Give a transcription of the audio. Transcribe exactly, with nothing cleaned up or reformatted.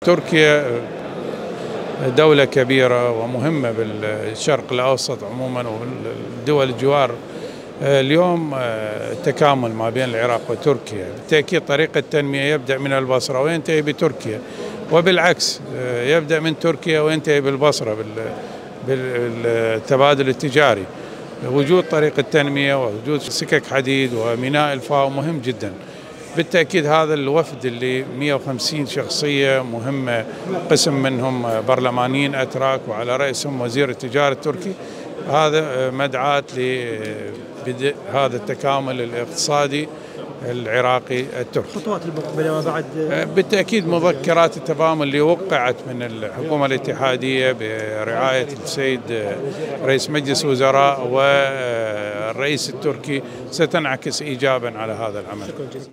تركيا دولة كبيرة ومهمة بالشرق الأوسط عموما والدول الجوار. اليوم التكامل ما بين العراق وتركيا بالتأكيد طريق التنمية يبدأ من البصرة وينتهي بتركيا، وبالعكس يبدأ من تركيا وينتهي بالبصرة بالتبادل التجاري. وجود طريق التنمية ووجود سكك حديد وميناء الفاو مهم جدا. بالتأكيد هذا الوفد اللي مئة وخمسين شخصية مهمة، قسم منهم برلمانيين أتراك وعلى رأسهم وزير التجارة التركي، هذا مدعاة لبدء هذا التكامل الاقتصادي العراقي التركي. خطوات المقبلة وبعد بالتأكيد مذكرات التفاهم اللي وقعت من الحكومة الاتحادية برعاية السيد رئيس مجلس وزراء والرئيس التركي ستنعكس إيجابا على هذا العمل.